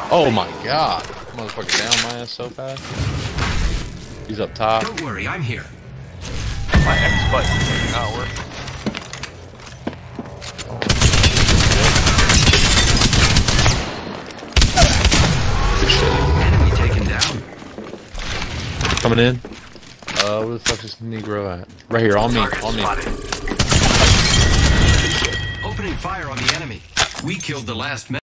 Oh my god. Motherfucker down my ass so fast. He's up top. Don't worry, I'm here. My X button is not working. Good shit. Enemy taken down. Coming in. Where the fuck is the Negro at? Right here, on me, on me. Opening fire on the enemy. We killed the last man.